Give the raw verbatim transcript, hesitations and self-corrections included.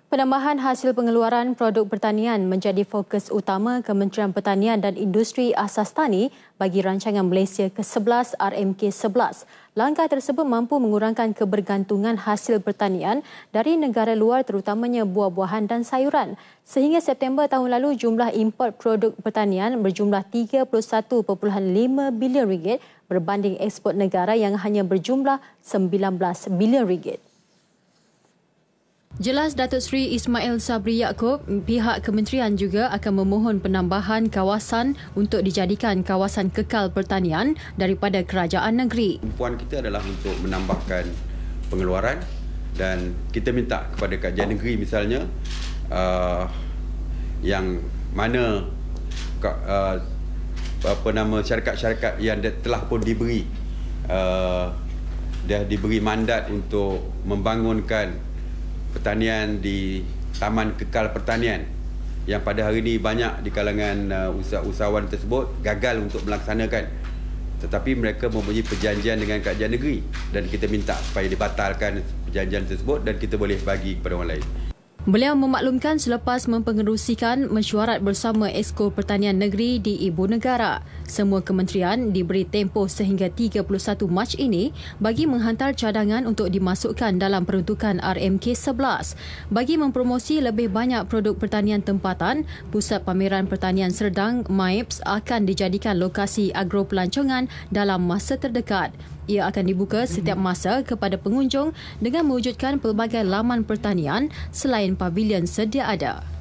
Penambahan hasil pengeluaran produk pertanian menjadi fokus utama Kementerian Pertanian dan Industri Asas Tani bagi rancangan Malaysia ke sebelas R M K sebelas. Langkah tersebut mampu mengurangkan kebergantungan hasil pertanian dari negara luar terutamanya buah-buahan dan sayuran. Sehingga September tahun lalu jumlah import produk pertanian berjumlah tiga puluh satu perpuluhan lima bilion ringgit berbanding ekspor negara yang hanya berjumlah sembilan belas bilion ringgit. Jelas Datuk Seri Ismail Sabri Yaakob, pihak kementerian juga akan memohon penambahan kawasan untuk dijadikan kawasan kekal pertanian daripada kerajaan negeri. Tumpuan kita adalah untuk menambahkan pengeluaran dan kita minta kepada kajian negeri misalnya uh, yang mana uh, apa nama syarikat-syarikat yang telah pun diberi uh, dah diberi mandat untuk membangunkan pertanian di Taman Kekal Pertanian yang pada hari ini banyak di kalangan uh, usahawan tersebut gagal untuk melaksanakan, tetapi mereka mempunyai perjanjian dengan kajian negeri dan kita minta supaya dibatalkan perjanjian tersebut dan kita boleh bagi kepada orang lain. Beliau memaklumkan selepas mempengerusikan mesyuarat bersama Exco Pertanian Negeri di Ibu Negara. Semua kementerian diberi tempoh sehingga tiga puluh satu Mac ini bagi menghantar cadangan untuk dimasukkan dalam peruntukan R M K sebelas. Bagi mempromosi lebih banyak produk pertanian tempatan, Pusat Pameran Pertanian Serdang M A I P S akan dijadikan lokasi agro pelancongan dalam masa terdekat. Ia akan dibuka setiap masa kepada pengunjung dengan mewujudkan pelbagai laman pertanian selain pavilion sedia ada.